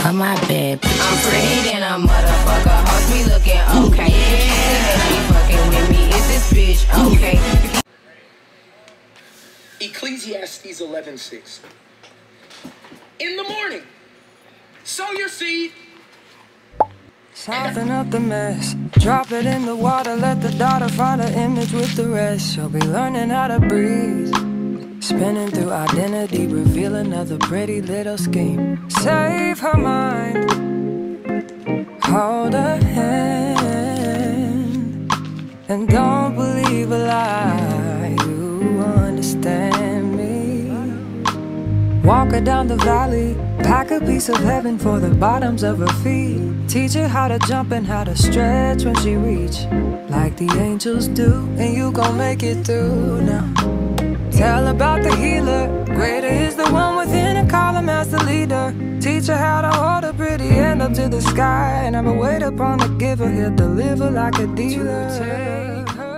my bad bitches. I'm pretty than a motherfucker. Hoes me looking okay. She fucking with me. Is this bitch okay? Ecclesiastes 11:6. In the morning, sow your seed. Soften up the mess, drop it in the water, let the daughter find her image with the rest. She'll be learning how to breathe, spinning through identity, reveal another pretty little scheme. Save her mind, hold her hand, and don't believe a lie. You understand me. Walk her down the valley, pack a piece of heaven for the bottoms of her feet. Teach her how to jump and how to stretch when she reach, like the angels do, and you gon' make it through now. Tell about the healer, greater is the one within, and call him as the leader. Teach her how to hold a pretty hand up to the sky, and never wait upon the giver, he'll deliver like a dealer. Take her.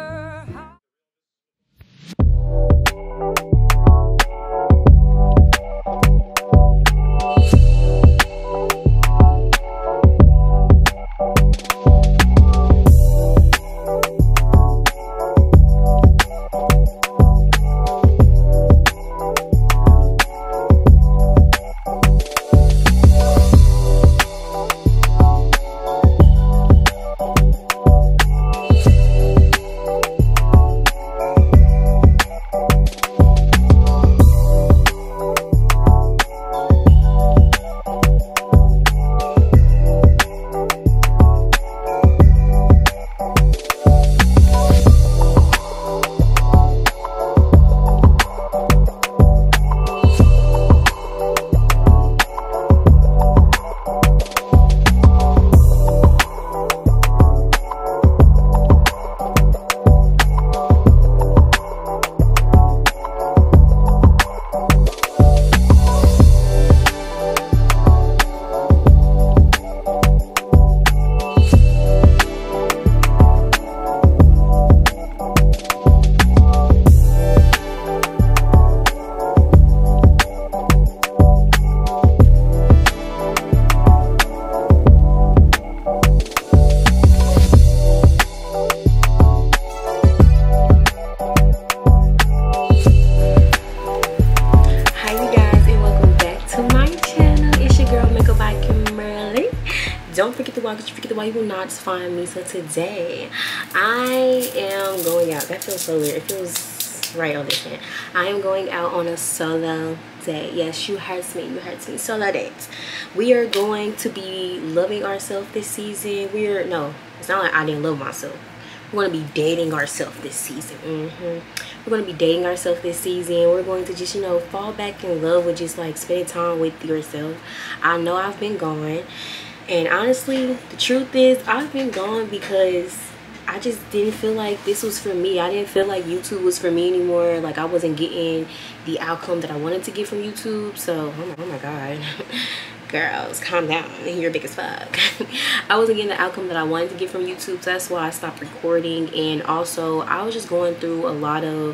Don't forget to watch. If you forget to watch, you will not find me. So today, I am going out. That feels so weird. It feels right on this hand. I am going out on a solo date. Yes, you heard me. You heard me. Solo dates. We are going to be loving ourselves this season. No, it's not like I didn't love myself. We're going to be dating ourselves this season. We're going to be dating ourselves this season. We're going to just, you know, fall back in love with just like spending time with yourself. I know I've been gone. And honestly, the truth is, I've been gone because I just didn't feel like this was for me. I didn't feel like YouTube was for me anymore. Like, I wasn't getting the outcome that I wanted to get from YouTube. So, oh my God. Girls, calm down. You're big as fuck. I wasn't getting the outcome that I wanted to get from YouTube. So that's why I stopped recording. And also, I was just going through a lot of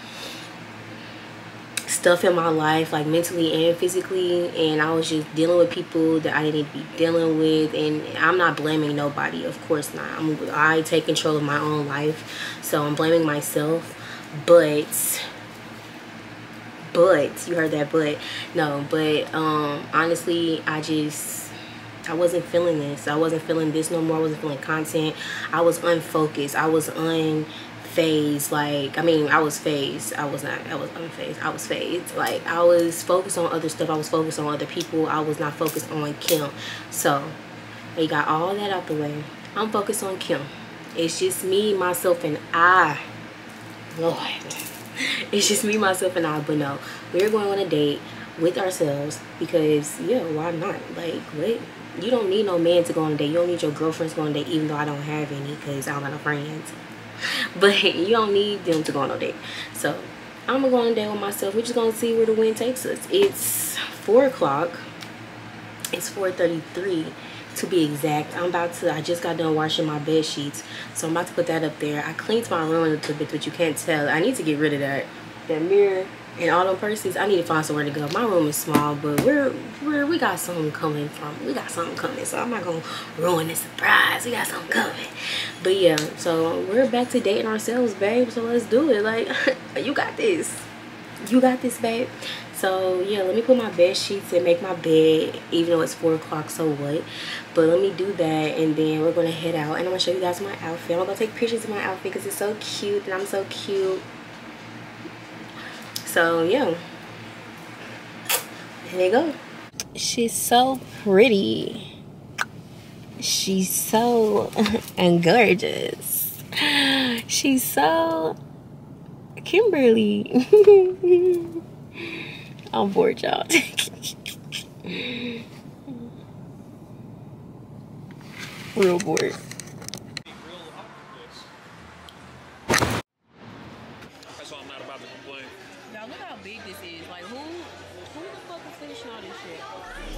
stuff in my life, like mentally and physically, and I was just dealing with people that I didn't need to be dealing with. And I'm not blaming nobody, of course not. I take control of my own life, so I'm blaming myself. But you heard that, honestly, I wasn't feeling this. I wasn't feeling this no more. I wasn't feeling content. I was unfocused. I was phased. Like, I mean, I was phased. I was unfazed. I was phased. Like, I was focused on other stuff. I was focused on other people. I was not focused on Kim. So we got all that out the way. I'm focused on Kim. It's just me, myself, and I. Lord, it's just me, myself, and I. But no, we're going on a date with ourselves because, yeah, why not? Like, what? You don't need no man to go on a date. You don't need your girlfriends to go on a date, even though I don't have any because I don't got no friends. But you don't need them to go on a date. So I'm gonna go on a date with myself. We're just gonna see where the wind takes us. It's 4 o'clock. It's 4:33 to be exact. I just got done washing my bed sheets, so I'm about to put that up there. I cleaned my room a little bit, but you can't tell. I need to get rid of that mirror. And all them purses, I need to find somewhere to go. My room is small, but we got something coming from. We got something coming, so I'm not gonna ruin the surprise. We got something coming. But yeah, so we're back to dating ourselves, babe. So let's do it. Like, you got this. You got this, babe. So yeah, let me put my bed sheets and make my bed, even though it's 4 o'clock, so what. But let me do that, and then we're gonna head out, and I'm gonna show you guys my outfit. I'm gonna take pictures of my outfit because it's so cute, and I'm so cute. So yeah, here you go. She's so pretty. She's so gorgeous. She's so Kimberly. I'm bored, y'all. Real bored. That's why I'm not about to complain. Now look how big this is. Like who the fuck is finishing all this shit?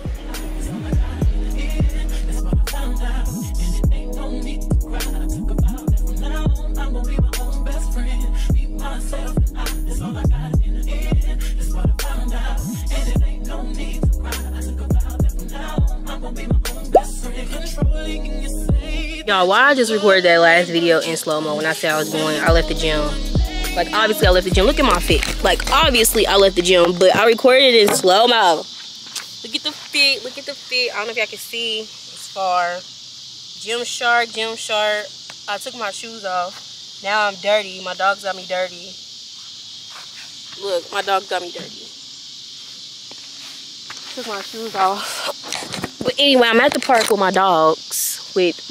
That's what I found out. And it ain't no need to cry. Talk about it from now on. I'm gonna be my own best friend. Be myself and I. That's all I got in the end. That's what I found out. And it ain't no need to cry. Talk about it from now on. I'm gonna be my own best friend. Controlling your say. Y'all, why I just recorded that last video in slow-mo when I said I left the gym. Like, obviously, I left the gym. Look at my fit. Like, obviously, I left the gym, but I recorded it in slow-mo. Look at the fit. Look at the fit. I don't know if y'all can see. It's far. Gym shark, gym shark. I took my shoes off. Now I'm dirty. My dog got me dirty. Look, my dog got me dirty. Took my shoes off. But anyway, I'm at the park with my dogs. With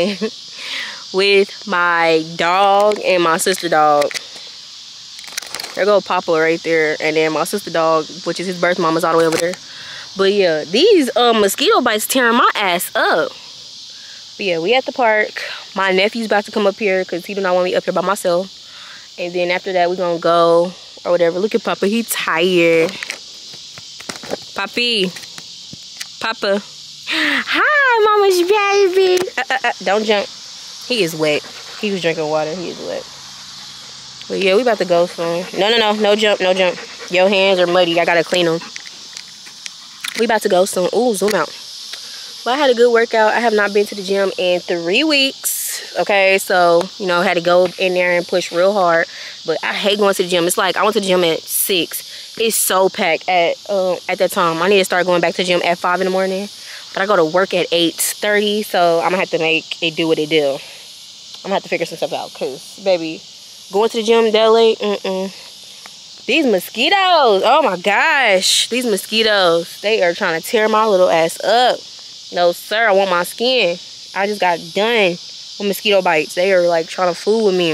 my dog and my sister dog. There go Papa right there, and then my sister dog, which is his birth mama's all the way over there. But yeah, these mosquito bites tearing my ass up. But yeah, we at the park. My nephew's about to come up here because he do not want me up here by myself. And then after that, we're gonna go or whatever. Look at Papa, he tired. Papi, Papa. Hi, mama's baby. Don't jump. He is wet. He was drinking water. He is wet. But yeah, we about to go soon. No jump, no jump. Your hands are muddy. I gotta clean them. We about to go soon. Ooh, zoom out. Well, I had a good workout. I have not been to the gym in 3 weeks. Okay, so, you know, had to go in there and push real hard. But I hate going to the gym. It's like I went to the gym at 6. It's so packed at that time. I need to start going back to the gym at 5 in the morning. But I go to work at 8:30, so I'm gonna have to make it do what it do. I'm gonna have to figure some stuff out, cause baby, going to the gym that late, These mosquitoes, oh my gosh, these mosquitoes, they are trying to tear my little ass up. No sir, I want my skin. I just got done with mosquito bites. They are like trying to fool with me.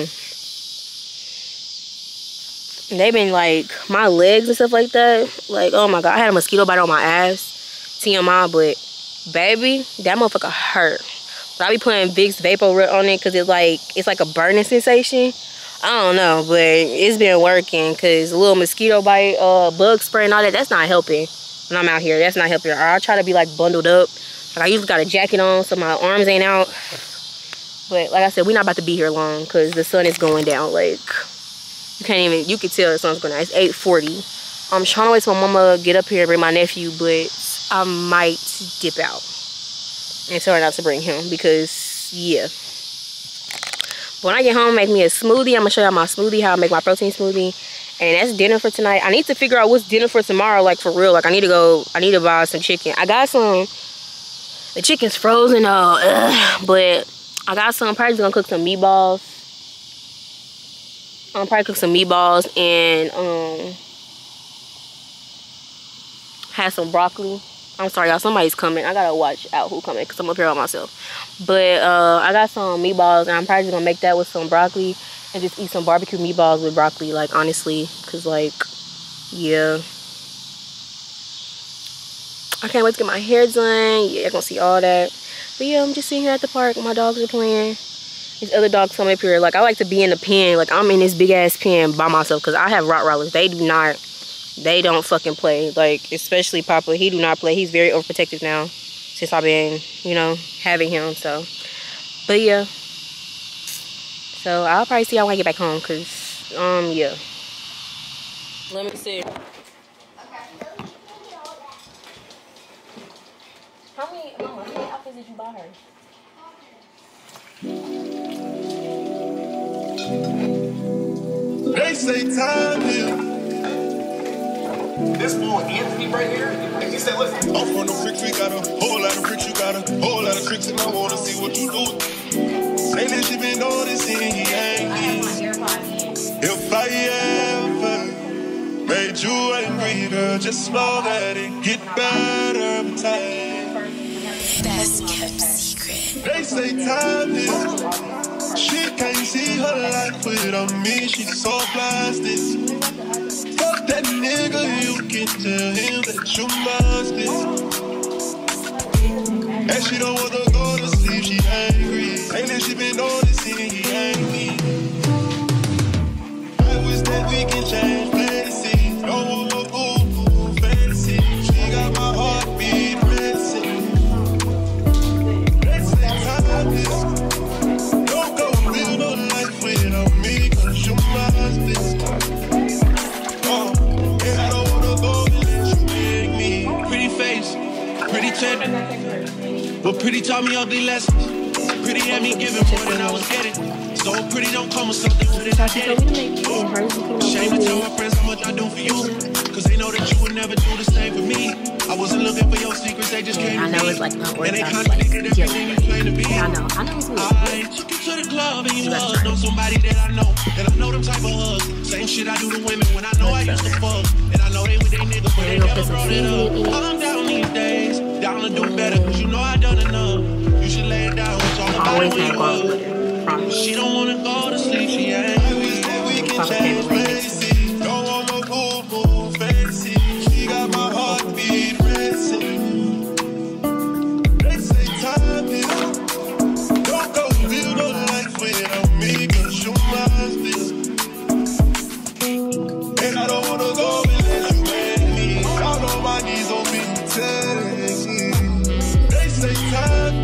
And they've been like my legs and stuff like that. Like, oh my god, I had a mosquito bite on my ass. TMI, but baby, that motherfucker hurt. But I be putting Vicks Vapor on it because it's like a burning sensation. I don't know, but it's been working because a little mosquito bite, bug spray and all that, that's not helping when I'm out here. That's not helping. Or I try to be like bundled up. Like I usually got a jacket on so my arms ain't out. But like I said, we're not about to be here long because the sun is going down. Like, you can't even, you can tell the sun's going down. It's 8:40. I'm trying to wait till my mama get up here and bring my nephew, but I might dip out and tell her not to bring him because, yeah. When I get home, make me a smoothie. I'm going to show y'all my smoothie, how I make my protein smoothie. And that's dinner for tonight. I need to figure out what's dinner for tomorrow, like for real. Like I need to buy some chicken. I got some, the chicken's frozen though, but I got some, I'm probably gonna cook some meatballs. I'm probably cook some meatballs and have some broccoli. I'm sorry y'all, somebody's coming. I gotta watch out who coming because I'm up here by myself. But I got some meatballs and I'm probably gonna make that with some broccoli and just eat some barbecue meatballs with broccoli, like honestly, because like, yeah. I can't wait to get my hair done. Yeah, you're gonna see all that. But yeah, I'm just sitting here at the park. My dogs are playing. These other dogs come up here. Like I like to be in the pen. Like I'm in this big ass pen by myself because I have Rottweilers. They don't fucking play. Like especially Papa, he do not play. He's very overprotective now since I've been, you know, having him. So, but yeah. So I'll probably see y'all when I get back home because, yeah. Let me see. How many outfits did you buy her? They say time here. This fool Anthony right here, he said, listen, I'm from the bricks, we got a whole lot of bricks, you got a whole lot of tricks, and I wanna see what you do. Say that she been noticing he ain't me. If I ever made you angry, girl, just know that it get better with time. Best kept secret. They say time is. She can't see her life without me, she's so blasted. Fuck that nigga, you can tell him that you must it. And she don't wanna go to sleep, she angry. Ain't that she been noticing he ain't me. I wish that we can change places. Don't want no boo-boo fantasy. She got my heartbeat racing. They say time is. Don't go live no life without me, cause you must be. And I don't wanna go unless you make me. Pretty face, pretty tender, but pretty taught me ugly lessons. Pretty had me giving more than I was getting. So pretty don't come with something good and I did it. Shame to tell my friends how much I do for you, cause they know that you would never do the same for me. I wasn't looking for your secrets, they just came to me. I know it's like not and they like contradicted everything you claim to be. I know it's weird. I took you to the club and you hugged on somebody that I know. And I know them type of hugs. Same shit I do to women when I know I used to fuck. And I know they with they niggas, but they never brought it up. I'm down these days, down to do better, cause you know I done enough. You should lay it down, it's all about it when you up. She don't wanna go to sleep, she ain't. I wish that we can change places. Don't want no boo-boo fantasy. She got my heartbeat racing. They say time is. Don't go live no life without me, cause you must be. And I don't wanna go unless you make me. Down on my knees on me, they say time.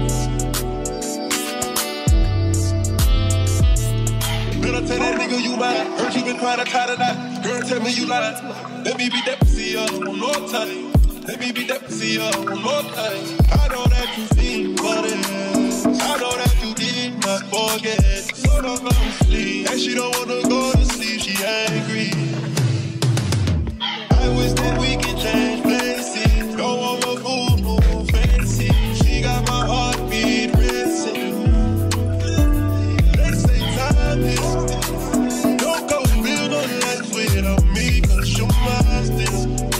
Better tell that nigga you mine. Heard you been crying, I tired of that. Girl, tell me you lied. Let me be that pussy up one more time. Let me be that pussy up one more time. I know that you think about it. I know that you did not forget. So don't go to sleep. And she don't wanna go to sleep, she angry. I wish that we can change places. Don't want no boo-boo fantasy. She got my heartbeat racing. They say time is. Don't go live no life without me, cause you must be.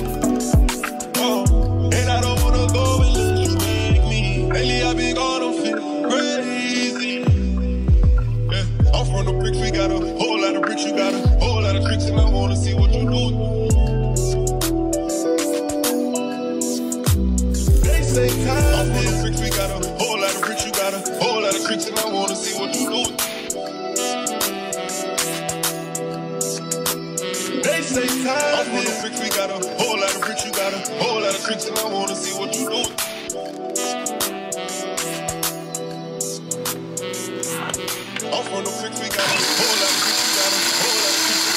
And I don't wanna go unless you make me. Lately I've been gone, I'm feeling crazy. Yeah, I'm from the bricks, we got a whole lot of bricks, you got a whole lot of tricks, and I wanna see what you do. They say time. I'm from the bricks, we got a whole lot of bricks, you got a whole lot of tricks, and I wanna see what you do. They say time. I'm from the bricks, we got a whole lot of bricks, you got a whole lot of tricks, and I wanna see what you do. I'm from the bricks, we got a whole lot of bricks, you got a whole lot of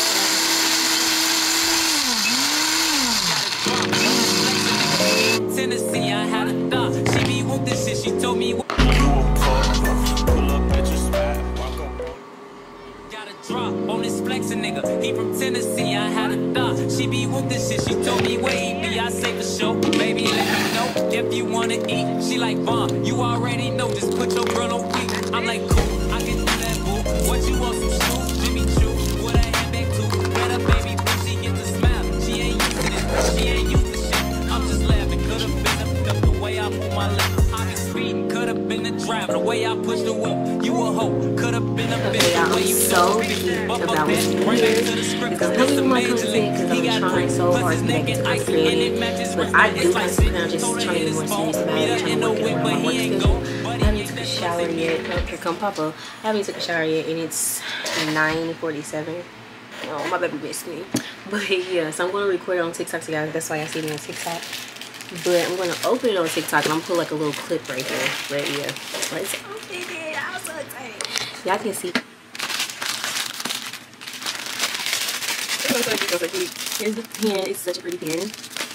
tricks. Tennessee, I had a thought. She be with this shit, she told me. Pull up at your spot, walk up. Got a drop on this flexin' nigga. He from Tennessee, I had a thought. She be with this shit, she told me where he be. I say for sure, baby, let me know if you wanna eat. She like, Vaughn, you already know, just put your girl on weak. I'm like, cool, I can do that, boo. What you want, some shoes? Jimmy Choo, with a handbag too. Better baby, boo, she get the smile. She ain't used to this, she ain't used to shit. I'm just laughing, could've been the way I move my lips. I been speeding, could've been the driver, the way I pushed the whip. You a hoe, could've been a bitch, the way you so deep about what you do. Because I'm using my content because I'm trying so hard to make it creative. But I do have to kind of just trying to be more serious about it, trying to work it around my work schedule. I haven't took a shower yet. Oh, here come Papa. I haven't took a shower yet, and it's 9:47. Oh, my baby missed me. But yeah, so I'm going to record it on TikTok, so guys. That's why I see me on TikTok. But I'm going to open it on TikTok, and I'm going to put like a little clip right here. But yeah, let's open it. I'm so excited. Y'all can see. so cute. Here's the pen. It's such a pretty pen.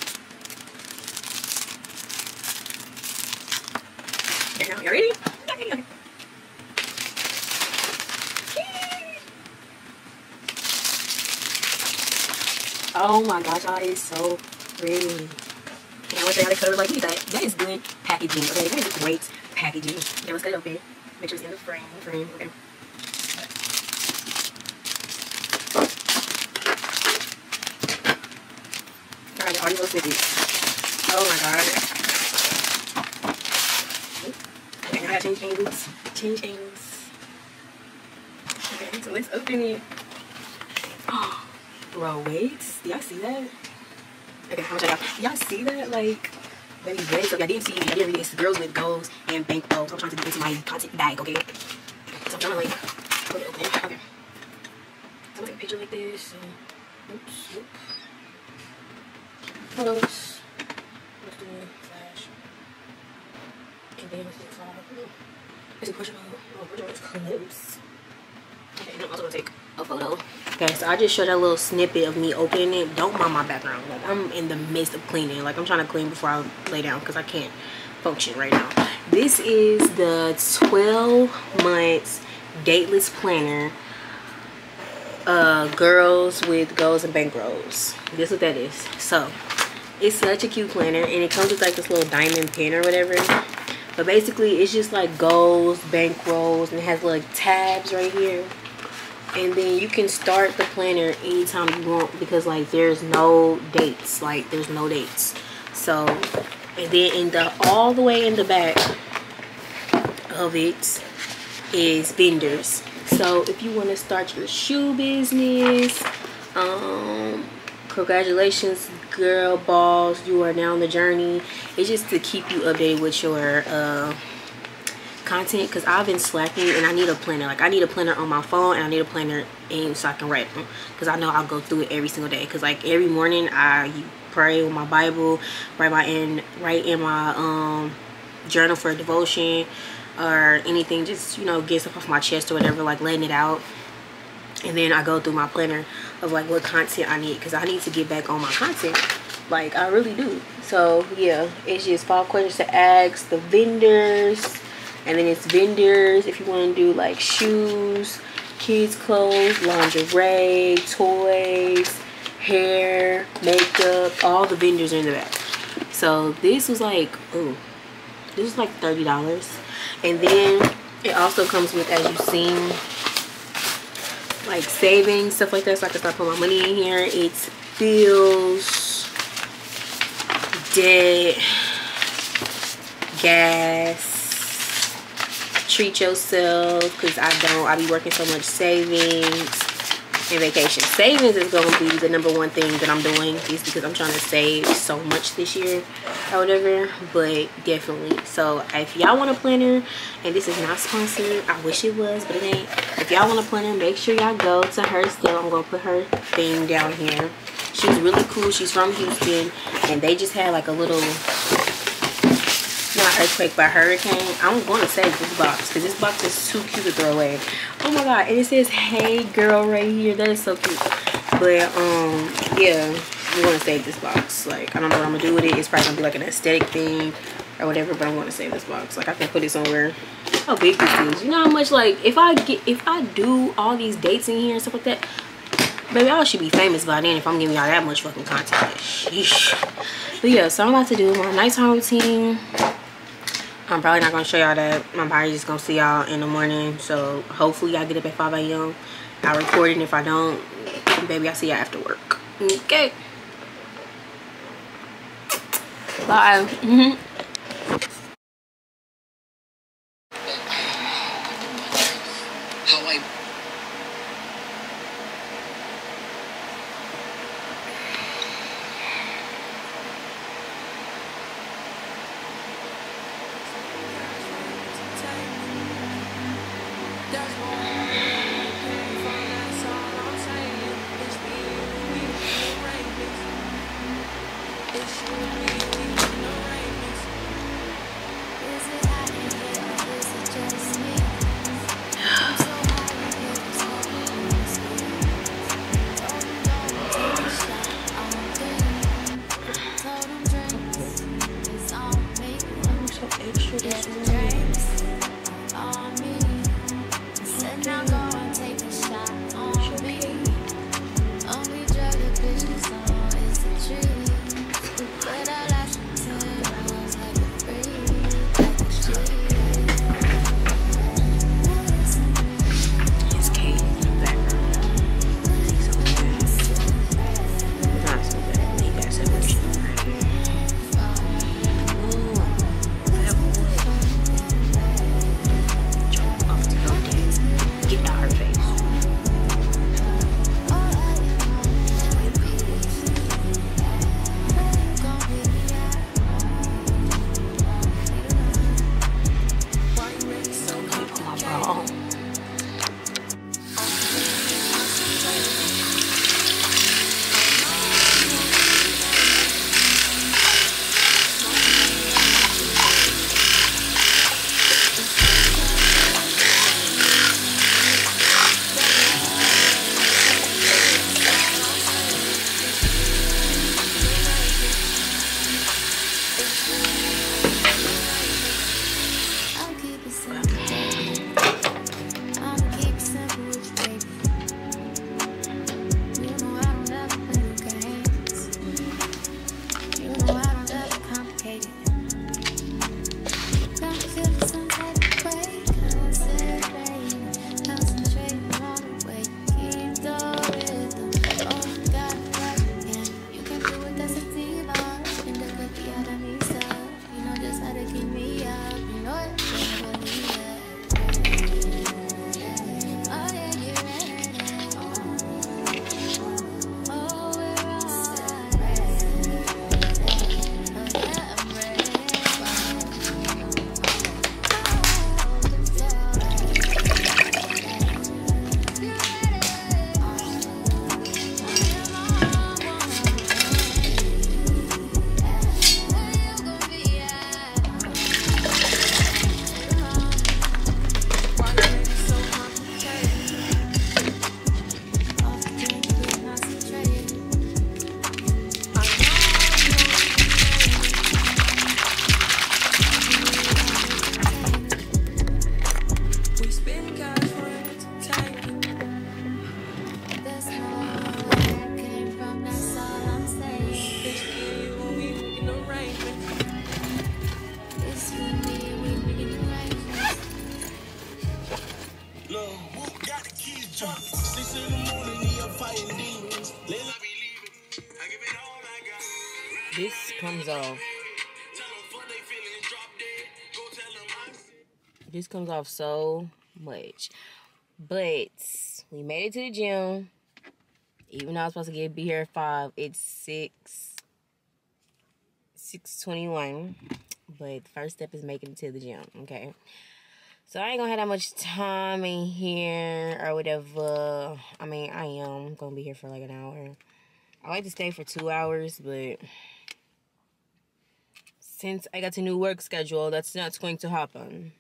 Okay, now, you ready? Okay. Oh my gosh, y'all, it is so pretty. And I wish I had a color like that. That is good packaging, okay? That is great packaging. Okay, let's cut it open. Make sure it's in the frame. Okay. Alright, all these little snippets. Oh my god. Okay, now I gotta change angles. Change angles. Okay, so let's open it. Oh, bro, wait. Do y'all see that? Okay, I'm gonna show y'all. Y'all see that? Like, baby, wait. So, y'all didn't see it. Y'all didn't read it. It's girls with goals and bank goals. I'm trying to get into my content bag, okay? So, I'm trying to, like, put it open. Okay. So, I'm gonna take a picture like this. So, oops. Oop. Photos. Let's do a flash. And then let's do a slide. Let's do push-up. Oh, push-up is close. Okay, and I'm also gonna take a photo. Okay, so I just showed a little snippet of me opening it. Don't mind my background. Like, I'm in the midst of cleaning. Like, I'm trying to clean before I lay down because I can't function right now. This is the 12 months dateless planner. Girls with goals and bankrolls. This is what that is. So, it's such a cute planner, and it comes with like this little diamond pin or whatever. But basically, it's just like goals, bankrolls, and it has like tabs right here. And then you can start the planner anytime you want because like there's no dates. Like there's no dates. So, and then in the all the way in the back of it is vendors. So if you want to start your shoe business, congratulations, girl boss, you are now on the journey. It's just to keep you updated with your content because I've been slacking and I need a planner. Like I need a planner on my phone and I need a planner in so I can write them because I know I'll go through it every single day. Because like every morning I pray with my Bible, write in my journal for a devotion or anything, just, you know, get stuff off my chest or whatever, like letting it out. And then I go through my planner of like what content I need because I need to get back on my content. Like I really do. So yeah, it's just 5 questions to ask the vendors. And then it's vendors if you want to do like shoes, kids clothes, lingerie, toys, hair, makeup, all the vendors are in the back. So this was like, ooh, this was like $30. And then it also comes with, as you've seen, like savings, stuff like that, so I can start putting my money in here. It's bills, debt, gas. Treat yourself, because I be working so much savings and vacation. Savings is going to be the #1 thing that I'm doing, is because I'm trying to save so much this year or whatever. But definitely, so if y'all want a planner, and this is not sponsored, I wish it was, but it ain't. If y'all want a planner, make sure y'all go to her still. I'm going to put her thing down here. She's really cool. She's from Houston, and they just had like a little, not earthquake but hurricane. I'm going to save this box because this box is too cute to throw away. Oh my god, and it says hey girl right here. That is so cute. But yeah, I'm going to save this box. Like I don't know what I'm gonna do with it. It's probably gonna be like an aesthetic thing or whatever, but I'm going to save this box. Like I can put it somewhere. How big this is. You know how much, like if I do all these dates in here and stuff like that, baby, I should be famous by then if I'm giving y'all that much fucking content. Sheesh. But yeah, so I'm about to do my nighttime routine. I'm probably not going to show y'all that. My body's just going to see y'all in the morning. So hopefully y'all get up at 5 a.m. I'll record it, and if I don't, baby, I'll see y'all after work. Okay. Bye. sugar sweet. On me. Said now go and take a shot on me. Only drug the business on is the tree. But I lash until it was like a free, like a cheat. It's Kate in the background. He's so bad. Not so bad. He got so much shit right here. Ooh, that boy. Jump off to go dance. Get out her face. Oh. I'll keep it simple, baby. I'ma keep it simple with you, baby. You know I don't ever play no games. You know I don't ever complicate it. Got me feeling some type of way. Concentrating on the way. Keep the rhythm. Oh, you got it right again. You can do it, that's a deal. And the cookie out of me, so you know just how to keep me up. You know it, never leave it. Oh yeah, you ready? Oh, we're alright. Oh yeah, I'm ready. We spend cash for entertainment. That's not where it came from, that's all I'm saying. Bitch, you won't be making arrangements. It's with me, we making arrangements. Look, who got the keys drunk? 6 in the morning, he up fighting demons. Let I be leaving. I give it all I got. This comes off. Tell them fuck they feelings, drop dead. Go tell them I'm sick. This comes off so much. But we made it to the gym. Even though I was supposed to be here at 5, it's 6:21. But the first step is making it to the gym, okay? So I ain't gonna have that much time in here or whatever. I mean, I am gonna be here for like an hour. I like to stay for 2 hours, but since I got a new work schedule, that's not going to happen.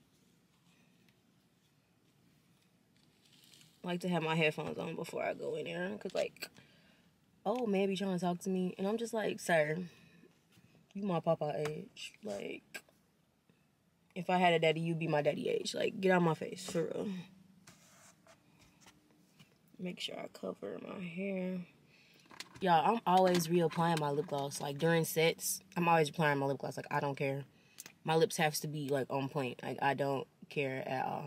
I like to have my headphones on before I go in there. Because, like, oh, man be trying to talk to me. And I'm just like, sir, you my papa age. Like, if I had a daddy, you'd be my daddy age. Like, get out of my face, for real. Make sure I cover my hair. Y'all, I'm always reapplying my lip gloss. Like, during sets, I'm always applying my lip gloss. Like, I don't care. My lips have to be, like, on point. Like, I don't care at all.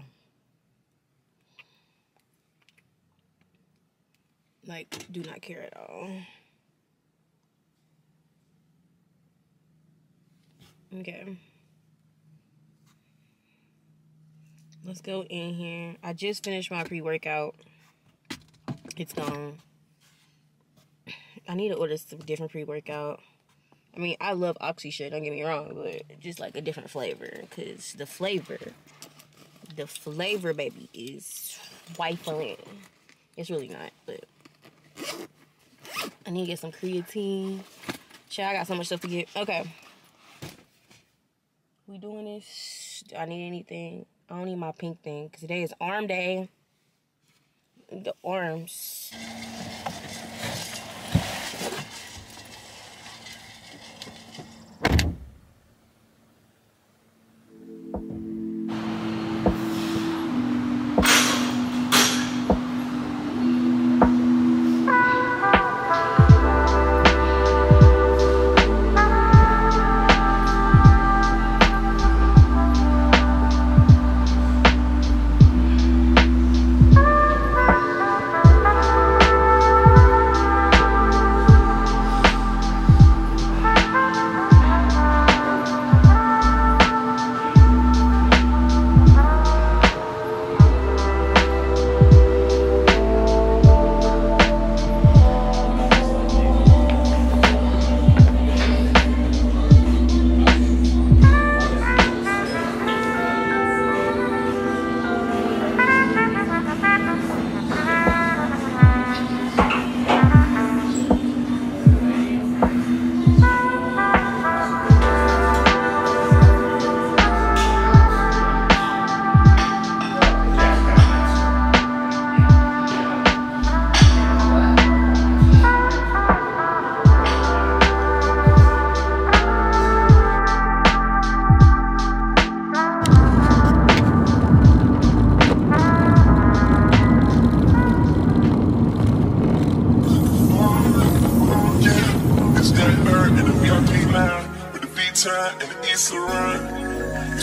Like, do not care at all. Okay. Let's go in here. I just finished my pre-workout. It's gone. I need to order some different pre-workout. I mean, I love Oxy shit, don't get me wrong, but just like a different flavor. Because the flavor, baby, is wifing. It's really not, but I need to get some creatine. Shit, I got so much stuff to get. Okay. We doing this? Do I need anything? I don't need my pink thing, because today is arm day. The arms.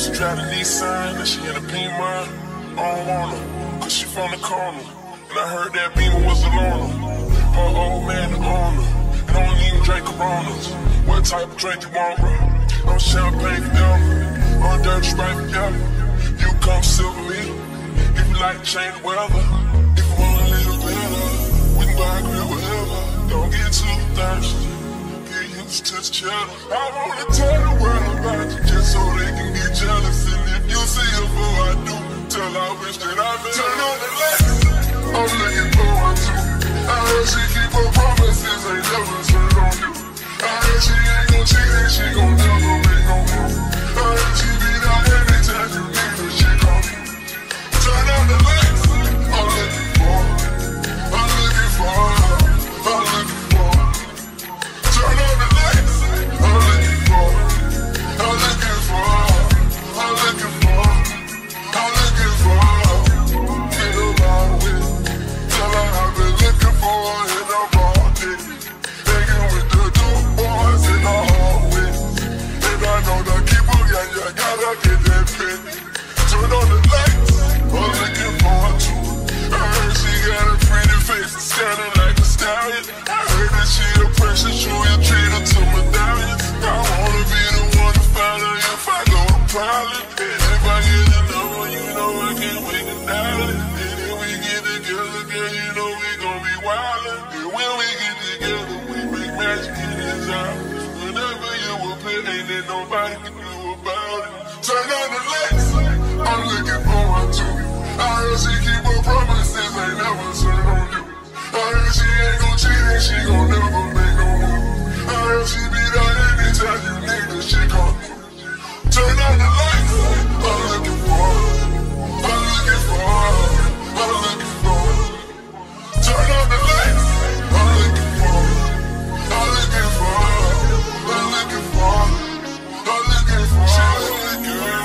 Used to drive the Nissan, now she in a Beamer. I don't want her, cause she from the corner. And I heard that Beamer was a loner. Her old man the owner. And I don't even drink Coronas. What type of drink you want, bro? I'm champagne forever. I'm dirty Sprite forever. You come sit with me. If you like to change the weather. If you want a little better, we can buy a grill wherever. Don't get too thirsty. Get used to the cheddar. I wanna tell the world about you just so they can get jealous. And if you see her before I do, tell I wish that I met. Turn on the lights. I'm looking forward to. I heard she keep her promises, ain't never turned on you. I heard she ain't gon' cheat and she gon' never make no move. I heard she be there anytime you need her, she gon' you. Turn on the lights. I'm looking for. I'm looking for. I'm looking for. Turn on the lights. I'm looking for. I'm looking for. I'm looking for. I'm looking for. Get around with. Tell her I've been looking for her in the market. Hanging with the dope boys in the hallway. And I know the keeper, yeah, you gotta get that pit. Turn on the lights. I'm looking for her too. I heard she got a pretty face and standing like a stallion. I heard that she a precious jewel, you treat her to medallions. I wanna be the one to find her if I go to pilot. And if I get the number, you know I can't wait to dial it. And if we get together, girl, you know we gon' be wildin'. And when we get together, we make magic in his eyes. Whenever you a pit, ain't there nobody can do about it. Turn on the lights, I'm looking forward to you. I heard she keep her promises, ain't never turn on you. I heard she ain't gon' cheat and she gon' never make no move. I heard she be there anytime you need her, she gon' turn on the lights. I'm looking for. I'm looking for. I'm looking for. Turn on the lights. I'm looking for. I'm looking for. I'm looking for. I'm looking for. She a good girl,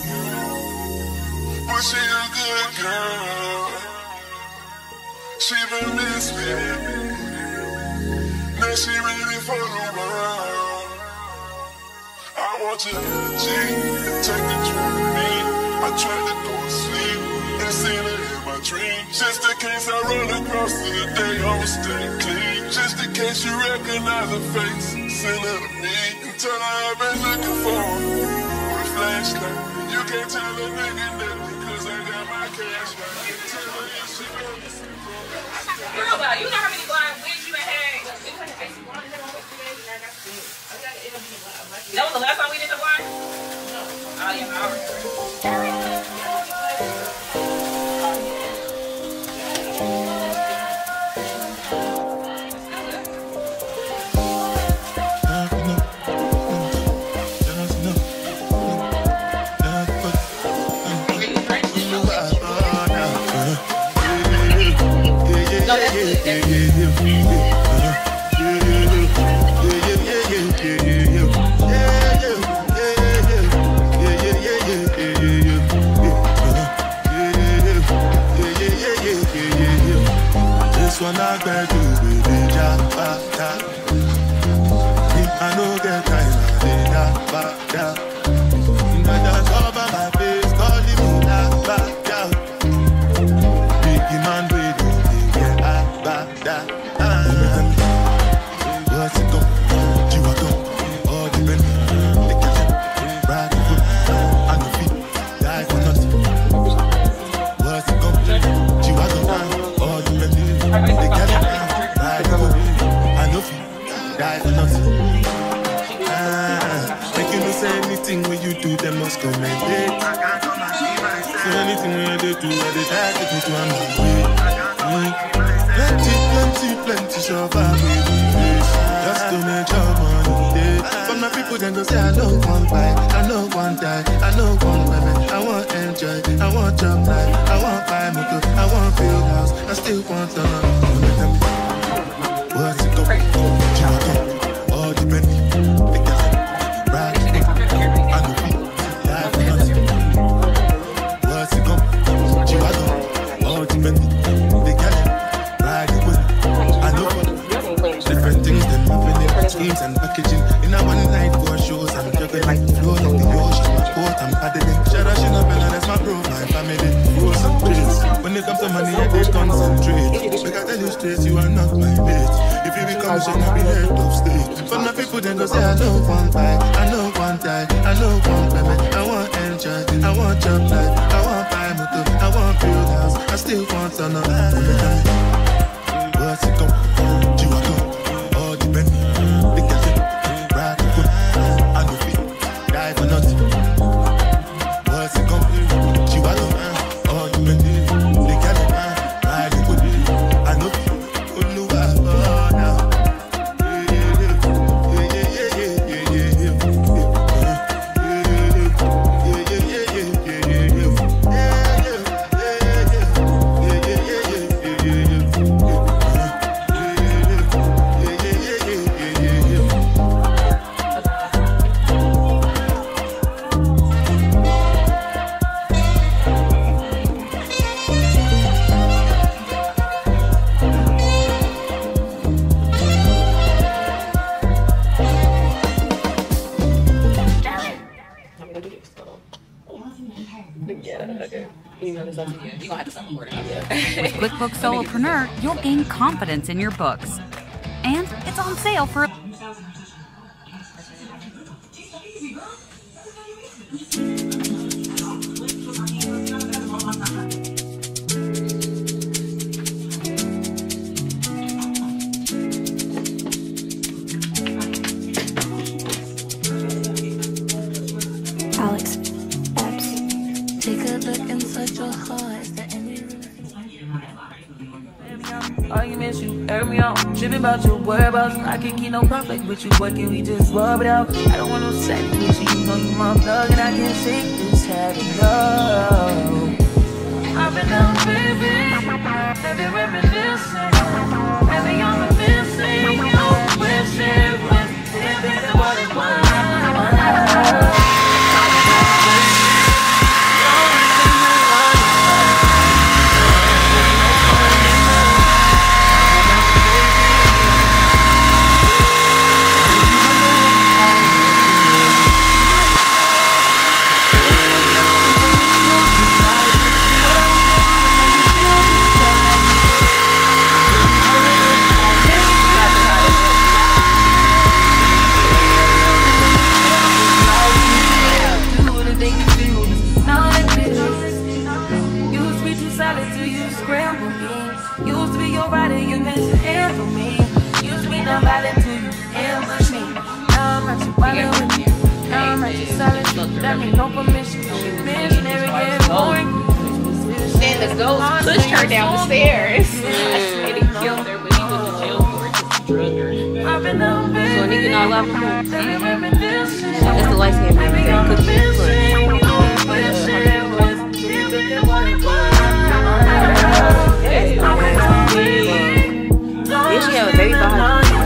but she a good girl. She been misfit. Now she ready for the world. I want your energy, take control of me. I tried to go to sleep and seen her in my dreams. Just in case I run across to the day, I'ma stay clean. Just in case you recognize her face, send her to me. And tell her I've been looking for her with a flashlight. You can't tell a nigga that because I got my cash right. Tell her if she goes. Girl, you know how many blind wigs you had? That was the last time we did the blind? Oh, yeah, I remember. No, that's good. That's This one I better do with the job. I know get time of the job. I just cover my face, calling me that. Big man, we don't get back. What's it go? You are go. All the men, they catch it. Ride the foot, and the feet, die for nothing. What's it go? You are go. All the men, they catch it. Ride the foot, and the feet, die for nothing. Make you no say anything when you do, they must commend it. So anything when you do, they try to put you on my way. Plenty, survive with the face. Just to make your money. But my people then go say, I know one buy, I know one die, I know one women. I want enjoy, I want job life, I want buy motor, I want build house, I still want to know. What's it go? All the money, they got it, right? I know people, die for nothing. What's it go? All the money, they got it. Different things that happen in schemes and packaging. In a one night for shows, I'm juggling flow like the ocean. I'm adding family. You are some traits. When it comes to money, I just concentrate. Like I tell you straight, you are not my mate. If you become son, I'll be head of state. From the people, then go say, I know one buy, I know one die, I know one payment. I want enjoy, I want job life, I want buy motor, I want build house, I still want to know. What's it come? You are come, all the penny, the cash, right, good, I know fit, die for nothing. What's it come? You are come, all the penny, the cash, right, good, I know fit, oh now. With QuickBooks Solopreneur, you'll gain confidence in your books. And it's on sale for Alex, Babs, take a look inside your heart. Is there any Arguments, you air me out. Tripping about your whereabouts. I can't keep no conflict with you. What can we just rub it out? I don't want no sex with you. You know you my plug, and I can't shake this habit. No. I've been down, baby. I've been reminiscing. Baby, I'm missing. You wish it was different what it was. Then the ghost pushed her down the stairs. And he killed her, but he went to jail for it because he drugged her. So a nigga not allowed to come. That's the light skin man. Yeah, she have a baby behind her.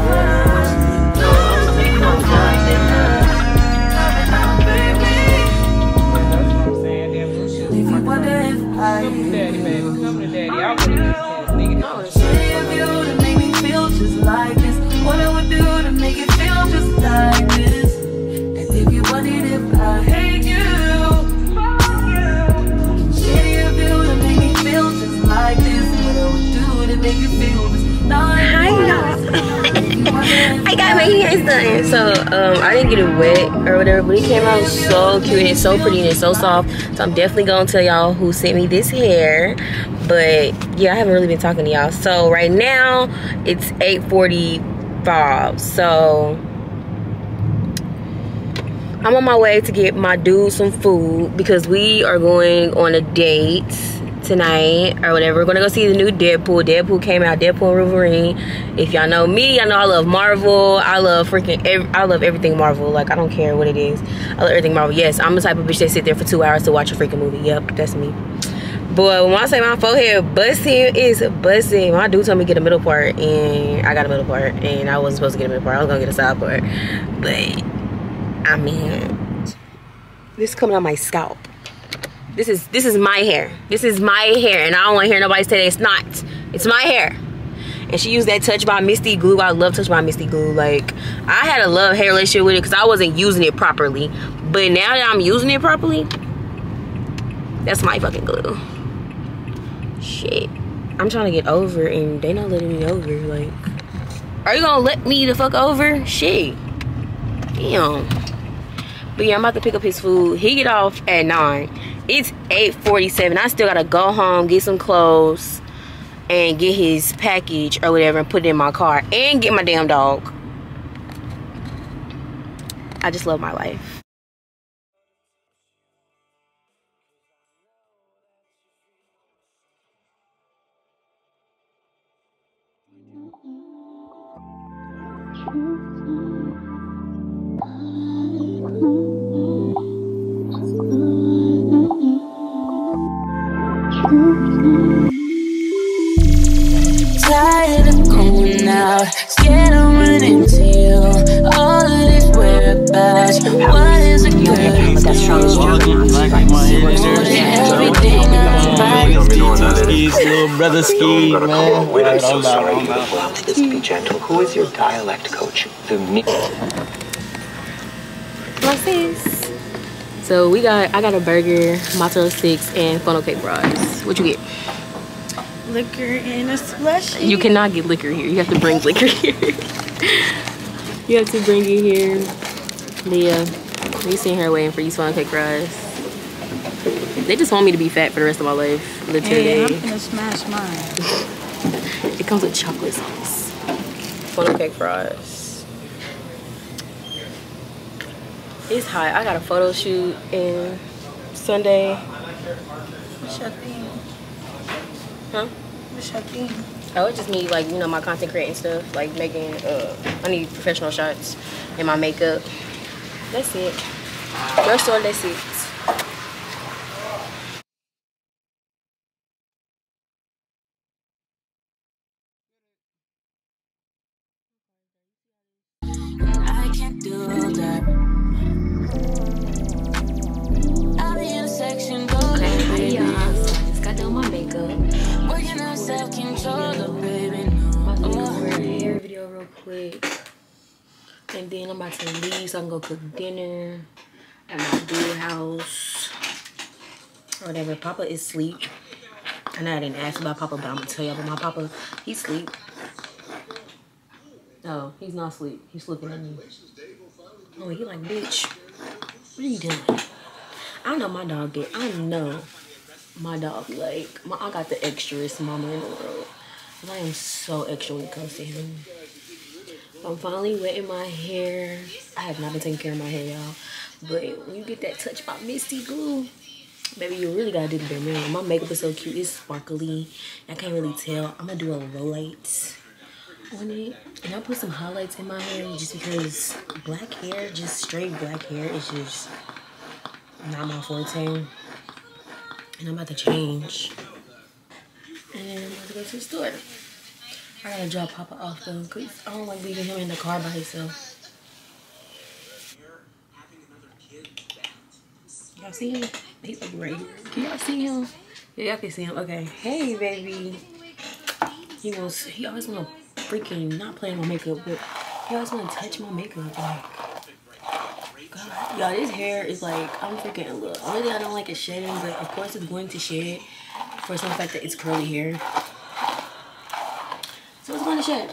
I got my hair done. So I didn't get it wet or whatever, but it came out so cute and it's so pretty and it's so soft. So I'm definitely gonna tell y'all who sent me this hair. But yeah, I haven't really been talking to y'all. So right now it's 8:45. So I'm on my way to get my dude some food because we are going on a date tonight or whatever. We're gonna go see the new Deadpool. Deadpool came out, Deadpool and Wolverine. If y'all know me, y'all know I love Marvel. I love everything Marvel. Like, I don't care what it is. I love everything Marvel. Yes, I'm the type of bitch that sit there for 2 hours to watch a freaking movie. Yep, that's me. But when I say my forehead busting, it's busting. My dude told me to get a middle part, and I got a middle part, and I wasn't supposed to get a middle part. I was gonna get a side part, but I mean, this is coming on my scalp. This is my hair. This is my hair, and I don't want to hear nobody say that it's not. It's my hair. And she used that Touch by Misty glue. I love Touch by Misty glue. Like, I had a love-hate relationship with it because I wasn't using it properly. But now that I'm using it properly, That's my fucking glue. Shit. I'm trying to get over and they not letting me over. Like, are you gonna let me the fuck over? Shit. Damn. But yeah, I'm about to pick up his food. He get off at 9. It's 8:47. I still gotta go home, get some clothes, and get his package or whatever and put it in my car and get my damn dog. I just love my life. Tired of going out, scared of running into you. All of these whereabouts. What is a girl to do? Everything Little brother ski, man. Wait, I'm so sorry. Just be gentle. Who is your dialect coach? So I got a burger, mozzarella sticks, and funnel cake fries. What you get? Liquor in a slushie. You cannot get liquor here. You have to bring liquor here. You have to bring it here. Leah, we sitting here waiting for you funnel cake fries. They just want me to be fat for the rest of my life. Literally. Hey, I'm gonna smash mine. It comes with chocolate sauce. Funnel cake fries. It's hot. I got a photo shoot in Sunday. What's your theme? Huh? What's your theme? Oh, it's just me, like, you know, my content creating stuff, like making, I need professional shots and my makeup. That's it. First one, that's it. I can't do that. I'll be in a section, Okay, yeah, I just got done my makeup. working on self-control, baby. I'm about to record a hair video real quick. And then I'm about to leave so I can go cook dinner at my boo house. Or whatever. Papa is asleep. I know I didn't ask about Papa, but I'm going to tell you about my Papa. He's asleep. No, he's not asleep. He's looking at me. Oh, he like, bitch, what are you doing? I know my dog get. I know my dog like. I got the extraest mama in the world. I am so extra when it comes to him. I'm finally wetting my hair. I have not been taking care of my hair, y'all. But when you get that touch by Misty Glue, baby, you really gotta do the bare minimum. My makeup is so cute. It's sparkly. I can't really tell. I'm gonna do a low light on it. And I'll put some highlights in my hair just because black hair, just straight black hair, is just not my forte. And I'm about to change. And then I'm about to go to the store. I gotta drop Papa off though, because I don't like leaving him in the car by himself. Y'all see him? He's like right here. Can y'all see him? Yeah, y'all can see him. Okay. Hey, baby. He always wanna freaking not play my makeup, but he always wanna touch my makeup. Like, God, y'all, this hair is like, I'm freaking in love. Only thing I don't like is shedding, but of course it's going to shed for some fact that it's curly hair. So it's going to shed.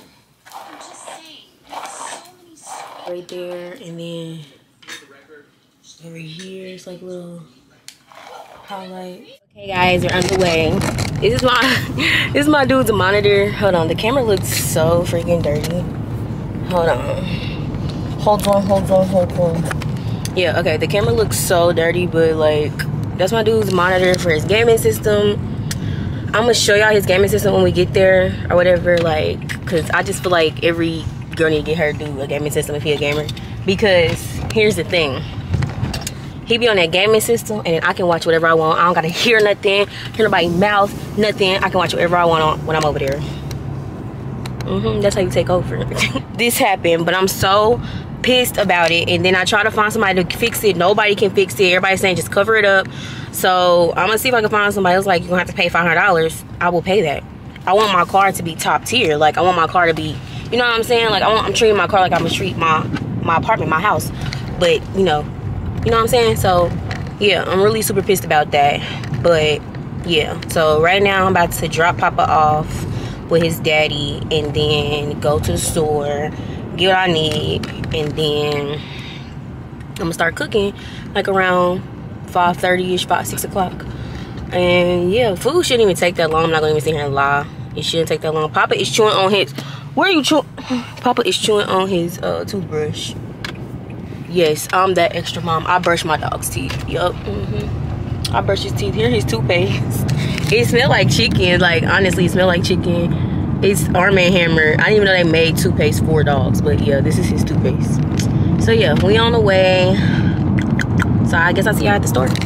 Right there, and then over here, it's like a little highlight. Okay, guys, we're underway. This is my dude's monitor. Hold on, the camera looks so freaking dirty. Hold on. Hold on. Yeah, okay, the camera looks so dirty, but like, that's my dude's monitor for his gaming system. I'm gonna show y'all his gaming system when we get there or whatever, like, cause I just feel like every girl need to get her to do a gaming system if he a gamer. Because here's the thing, he be on that gaming system and then I can watch whatever I want. I don't gotta hear nothing, hear nobody's mouth, nothing. I can watch whatever I want when I'm over there. That's how you take over. This happened, but I'm so pissed about it, and then I try to find somebody to fix it. Nobody can fix it. Everybody's saying just cover it up. So I'm gonna see if I can find somebody else. Like, you're gonna have to pay $500. I will pay that. I want my car to be top tier. Like, I want my car to be, you know what I'm saying? Like, I'm treating my car like I'm gonna treat my apartment, my house. But you know what I'm saying? So yeah, I'm really super pissed about that. But yeah, so right now I'm about to drop Papa off with his daddy and then go to the store, get what I need, and then I'm gonna start cooking like around 5:30ish, 6 o'clock. And yeah, food shouldn't even take that long. I'm not gonna even sit here and lie. It shouldn't take that long. Papa is chewing on his, where are you chewing? Papa is chewing on his toothbrush. Yes, I'm that extra mom. I brush my dog's teeth. Yup. I brush his teeth. Here his toothpaste. It smelled like chicken. Like, honestly, it smelled like chicken. It's Arm & Hammer. I didn't even know they made toothpaste for dogs. But yeah, this is his toothpaste. So yeah, we on the way. So I guess I'll see y'all at the store.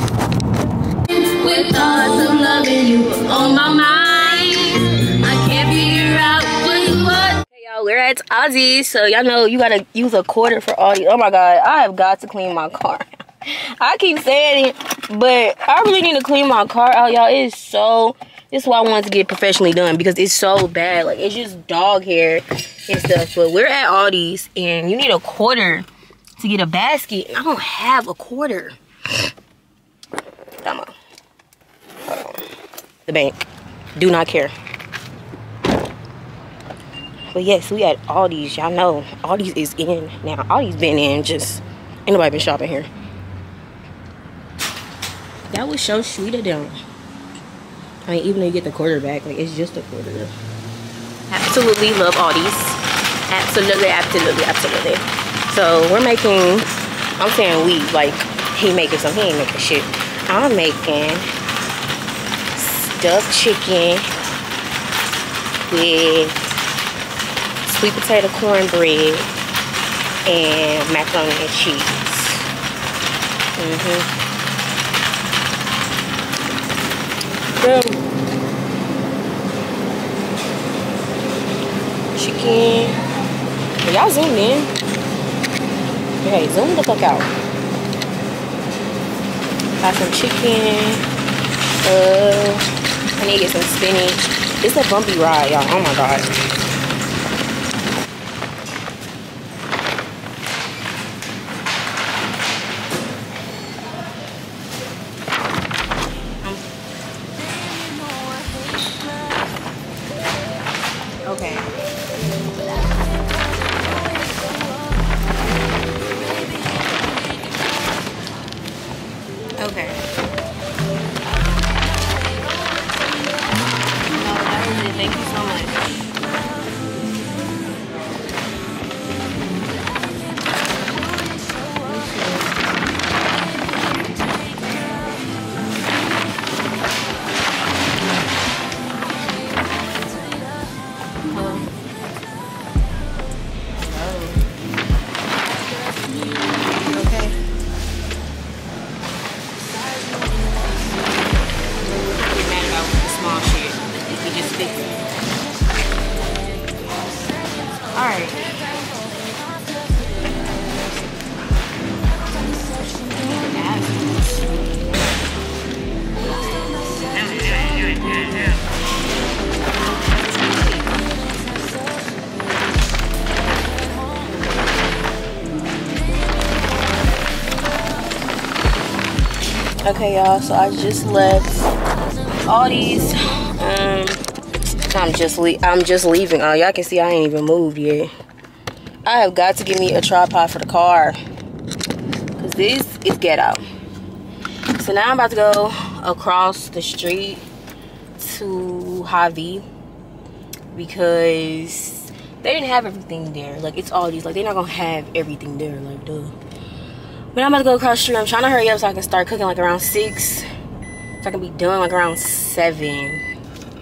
With thoughts of loving you on my mind, I can't figure out what. Hey y'all, we're at Ozzy's. So y'all know you gotta use a quarter for all these. Oh my god, I have got to clean my car. I keep saying it, but I really need to clean my car out, y'all. It is so, this is why I wanted to get professionally done, because it's so bad. Like, it's just dog hair and stuff. But we're at Aldi's and you need a quarter to get a basket. And I don't have a quarter. Come on. The bank. Do not care. But yes, we at Aldi's. Y'all know Aldi's is in now. Aldi's been in, just ain't nobody been shopping here. That was so sweet of them. I mean, even though you get the quarter back, like, it's just a quarter. Absolutely love Aldi's. Absolutely, absolutely, absolutely. So we're making, I'm saying we, like, he making something, he ain't making shit. I'm making stuffed chicken with sweet potato cornbread and macaroni and cheese. Chicken. Y'all zoom in. Okay, zoom the fuck out. Got some chicken. I need to get some spinach. It's a bumpy ride, y'all. Oh my god. Okay. Okay. No, that is it. Thank you so much. Okay, y'all, so I just left Aldi's. I'm just leaving. Oh, y'all can see I ain't even moved yet. I have got to get me a tripod for the car, because this is ghetto. So now I'm about to go across the street to Hy-Vee, because they didn't have everything there. Like, it's Aldi's. Like, they're not gonna have everything there. Like, duh. But I'm about to go across the street. I'm trying to hurry up so I can start cooking like around 6. So I can be done like around 7.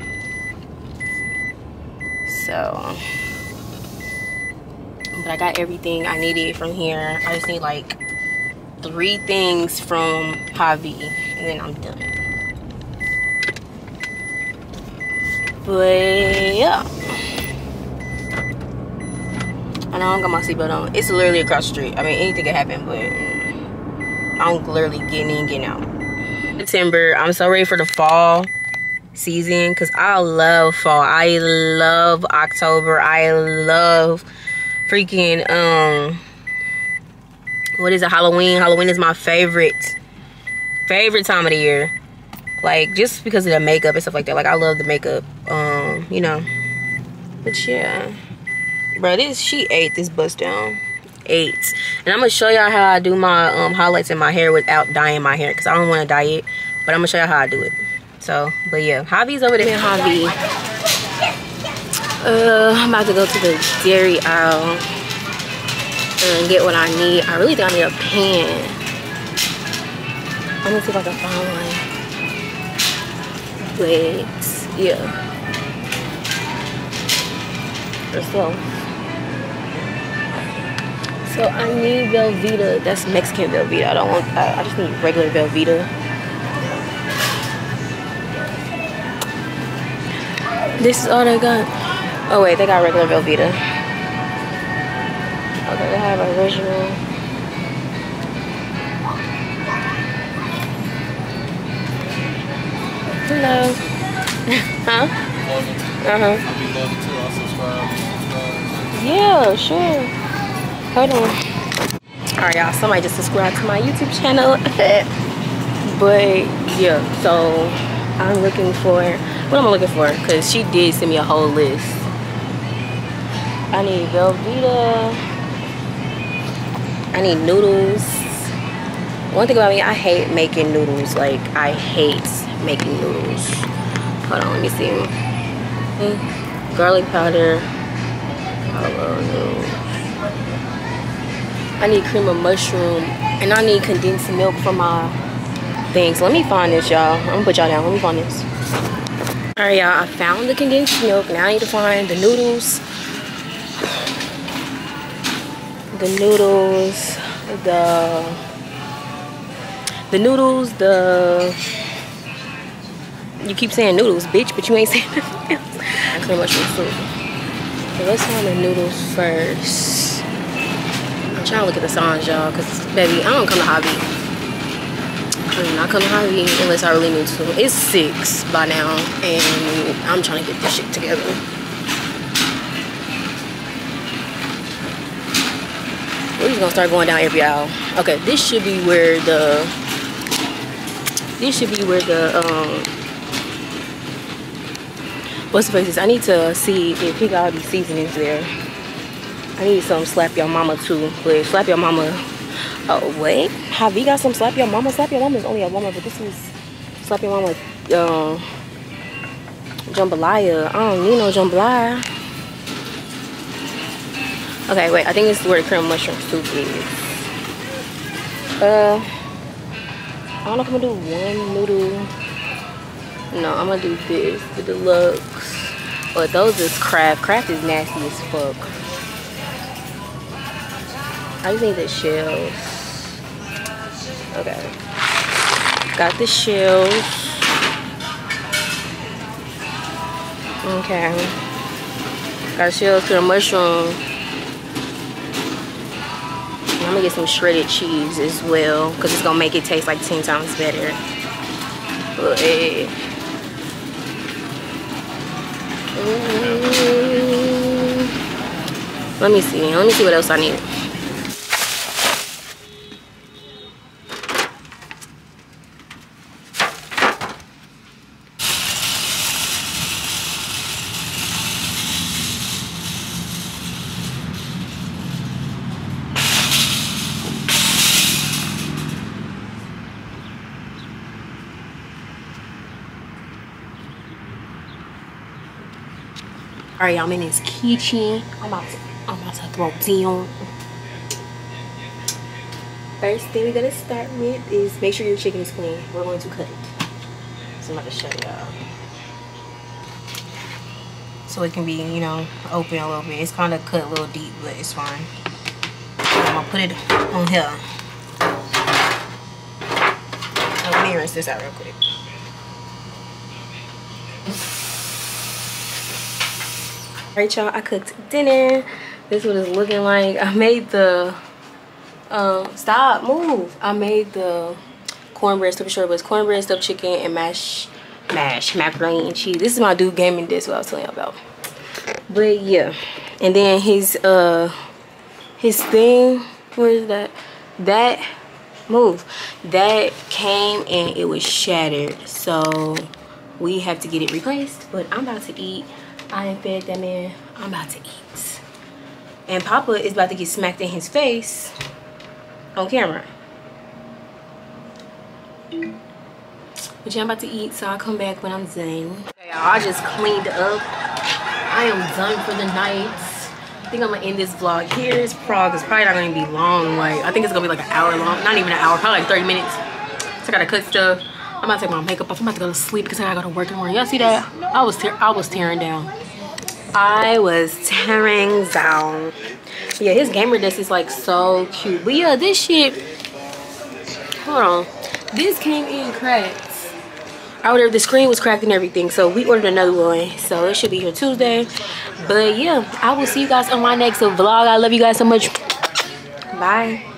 So, but I got everything I needed from here. I just need like 3 things from Hy-Vee and then I'm done. But yeah. I know I don't got my seatbelt on. It's literally across the street. I mean, anything can happen, but I'm literally getting in, getting out. September, I'm so ready for the fall season, because I love fall. I love October. I love freaking, what is it, Halloween. Halloween is my favorite favorite time of the year. Like, just because of the makeup and stuff like that. Like, I love the makeup. You know. But yeah. Bro, she ate this bust down. And I'm gonna show y'all how I do my highlights in my hair without dyeing my hair, because I don't want to dye it, but I'm gonna show y'all how I do it. So, but yeah, Javi's over there. Javi. I'm about to go to the dairy aisle and get what I need. I really think I need a pan. I'm gonna see if I can find one. But yeah. So I need Velveeta. That's Mexican Velveeta. I just need regular Velveeta. This is all they got. Oh wait, they got regular Velveeta. Okay, they have original. Hello. Huh? Yeah, sure. Hold on. Alright, y'all. Somebody just subscribed to my YouTube channel. But yeah, so I'm looking for, what am I looking for? Because she did send me a whole list. I need Velveeta. I need noodles. One thing about me, I hate making noodles. Like, I hate making noodles. Hold on, let me see. Garlic powder. I love noodles. I need cream of mushroom. And I need condensed milk for my things. Let me find this, y'all. I'm gonna put y'all down. Let me find this. Alright, y'all. I found the condensed milk. Now I need to find the noodles. The noodles. You keep saying noodles, bitch, but you ain't saying nothing else. Cream of mushroom soup. So let's find the noodles first. I'm trying to look at the signs, y'all, because, baby, I don't come to Hobby. I do not come to Hobby unless I really need to. It's 6 by now, and I'm trying to get this shit together. We're just gonna start going down every aisle. Okay, this should be where the what's the faces? I need to see if he got all these seasonings there. I need some Slap Your Mama too, but Slap Your Mama. Oh wait, have you got some Slap Your Mama? Slap Your Mama is only a woman, but this is Slap Your Mama jambalaya. I don't need no jambalaya. Okay, wait, I think this is where the cream mushroom soup is. I don't know if I'm gonna do one noodle. No, I'm gonna do this, the deluxe. But those is Kraft. Kraft is nasty as fuck. I just need the shells. Okay. Got the shells. Okay. Got shells to the mushroom. I'm gonna get some shredded cheese as well, because it's gonna make it taste like 10 times better. Let me see what else I need. Alright, y'all, I'm in this kitchen. I'm about to throw down. First thing we're gonna start with is make sure your chicken is clean. We're going to cut it. So I'm about to show y'all. So it can be, you know, open a little bit. It's kind of cut a little deep, but it's fine. I'm gonna put it on here. Now, let me rinse this out real quick. Alright, y'all, I cooked dinner. This is what it's looking like. I made the stop, move. I made the cornbread stuffed short, but it's cornbread stuffed chicken and mashed macaroni and cheese. This is my dude gaming dish, what I was telling you about. But yeah, and then his thing, what is that? That Move. That came and it was shattered, so we have to get it replaced. But I'm about to eat. I ain't fed that man. I'm about to eat. And Papa is about to get smacked in his face on camera. But yeah, I'm about to eat, so I'll come back when I'm done. Okay, I just cleaned up. I am done for the night. I think I'm gonna end this vlog here. It's probably not gonna be long. Like, I think it's gonna be like an hour long. Not even an hour, probably like 30 minutes. So I gotta cut stuff. I'm about to take my makeup off. I'm about to go to sleep because I gotta go to work in the morning. Y'all see that? I was tearing down. I was tearing down. Yeah, his gamer desk is like so cute. But yeah, this shit, hold on. This came in cracked. I ordered, the screen was cracked and everything, so we ordered another one. So it should be here Tuesday. But yeah, I will see you guys on my next vlog. I love you guys so much. Bye.